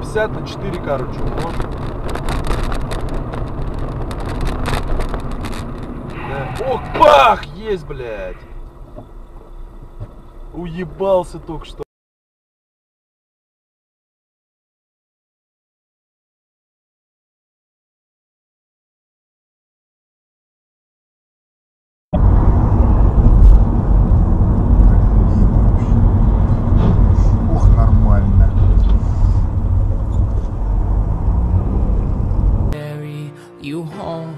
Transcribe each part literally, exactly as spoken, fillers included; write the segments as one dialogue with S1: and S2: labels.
S1: пятьдесят на четыре, короче, умножить. Да. Ох, бах! Есть, блядь! Уебался только что.
S2: Ох, нормально.
S3: You home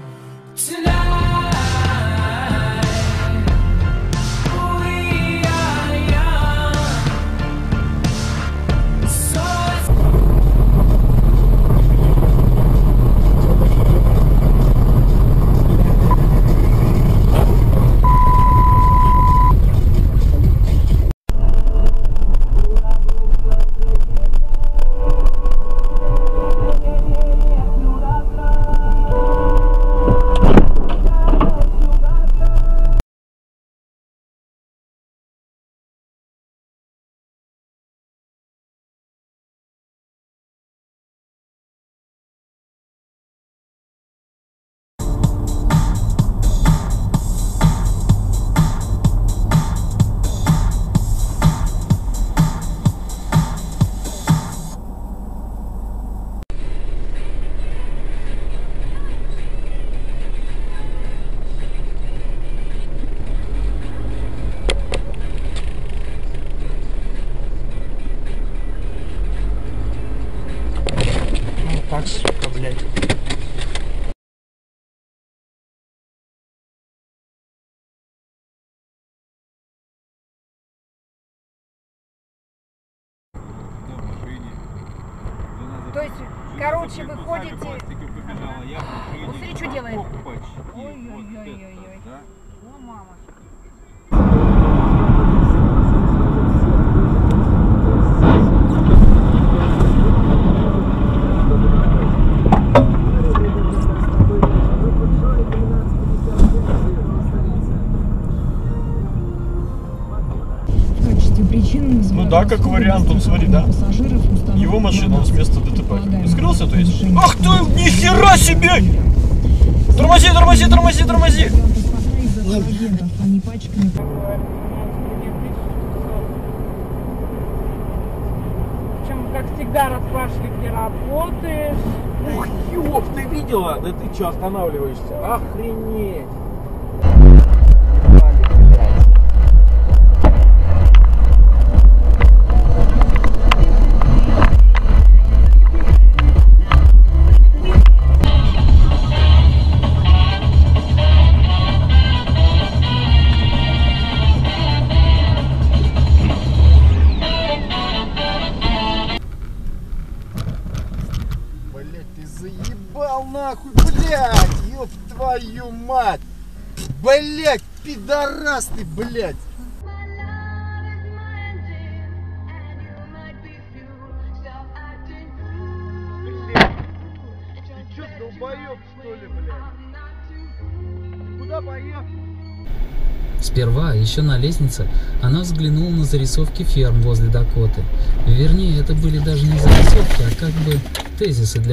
S4: так, сука, блядь.
S5: То есть, короче, вы ходите... Вот смотри, что делает. Ой-ой-ой-ой-ой. О, мама.
S4: Ну да, как вариант, он, смотри, да? Его машина, он с места ДТП. Скрылся, то есть? Ах ты, нихера себе! Тормози, тормози, тормози, тормози!
S6: Причем, как всегда, расспрашивали, где работаешь.
S7: Ух, ёб, ты видела? Да ты чё останавливаешься? Охренеть!
S2: Блять, ты заебал нахуй, блять, ёб твою мать. Блять, пидорас ты, блять. Ты чё, долбоёб, что ли, блядь? Куда поехал?
S8: Сперва, еще на лестнице, она взглянула на зарисовки ферм возле Дакоты. Вернее, это были даже не зарисовки, а как бы тезисы для